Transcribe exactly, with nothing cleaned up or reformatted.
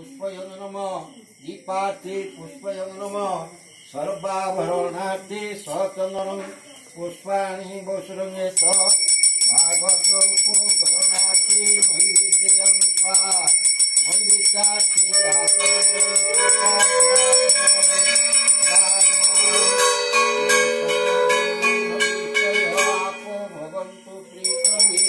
पुष्पय नमः दीपार्थी पुष्पय नमः सर्वाभरणार्थी सचंदनं पुष्पाणि वसुरंगे स भागवतो करणार्थी नैवेद्यं स्वाहा नैवेद्यार्थी भवन्तु प्रीतये